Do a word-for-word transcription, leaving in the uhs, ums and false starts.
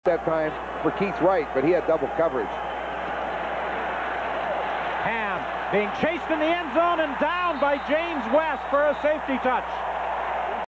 that time for Keith Wright, but he had double coverage. Ham being chased in the end zone and down by James West for a safety touch.